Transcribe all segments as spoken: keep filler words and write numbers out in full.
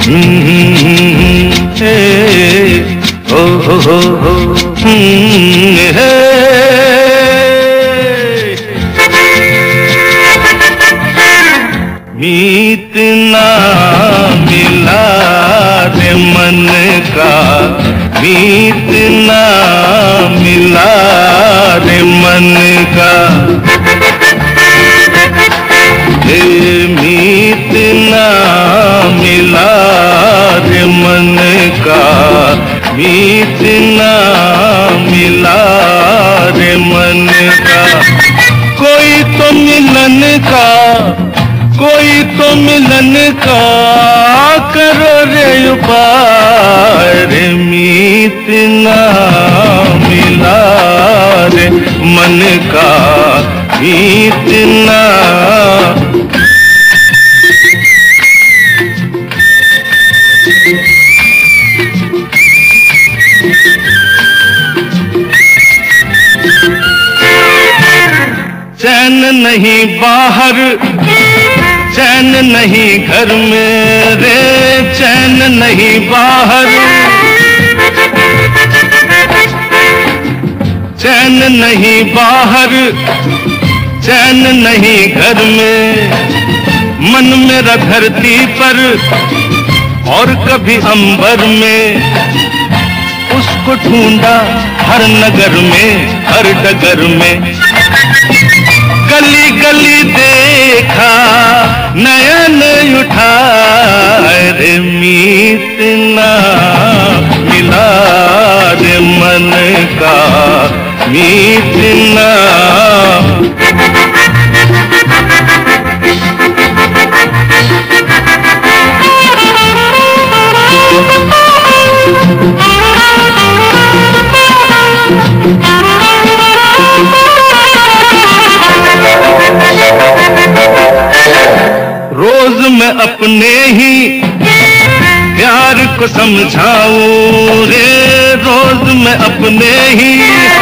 हे हो हो हो हो हे मीत ना मिला रे मन का, मीत ना मिला रे मन का, हे मीत ना मिला रे मन का, मीत ना मिला रे मन का। कोई तो मिलन का, कोई तो मिलन का करो रे उपाय रे, मीत ना मिला रे मन का, मीत ना। चैन नहीं बाहर, चैन नहीं घर में रे, चैन नहीं बाहर, चैन नहीं बाहर, चैन नहीं घर में। मन मेरा धरती पर और कभी अंबर में, उसको ढूंढा हर नगर में, हर डगर में। गली गली देखा नयन उठा रे, मीत ना मिला रे मन का, मीत ना। रोज मैं अपने ही प्यार को समझाऊं रे, रोज मैं अपने ही,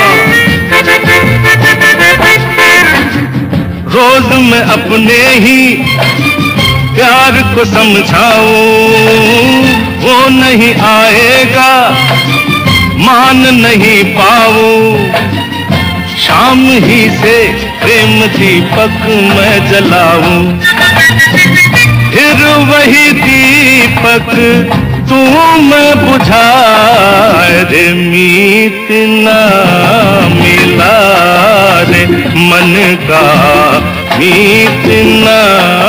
रोज मैं अपने ही प्यार को समझाऊं। वो नहीं आएगा मान नहीं पाऊं, शाम ही से प्रेम दीपक मैं जलाऊं। फिर वही दीपक तू मैं बुझा रे, मीत ना मिला रे मन का, मीत ना।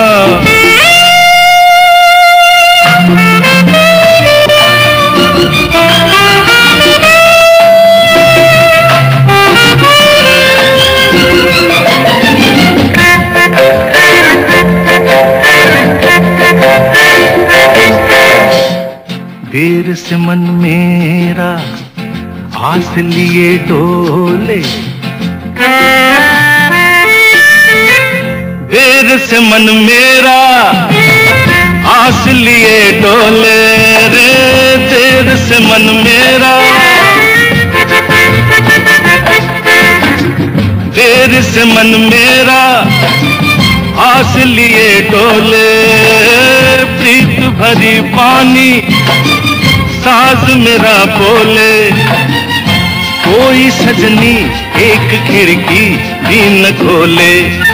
देर से मन मेरा आस लिए डोले, देर से मन मेरा आस लिए डोले रे, देर से मन मेरा, देर से मन मेरा आस लिए डोले। प्रीत भरी पानी साज मेरा बोले, कोई सजनी एक खिड़की भी न खोले।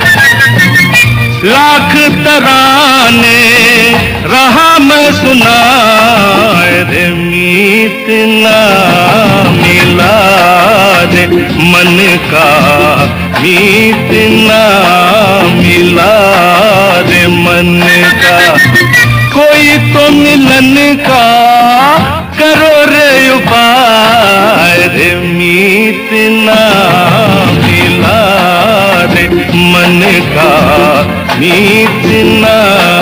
लाख तराने रहा मैं सुना रे, मीत ना मिला रे मन का, मीत ना मिला रे मन का। कोई तो मिलन का करो रे उपाय रे, मीत ना मिला रे मन का, मीत ना।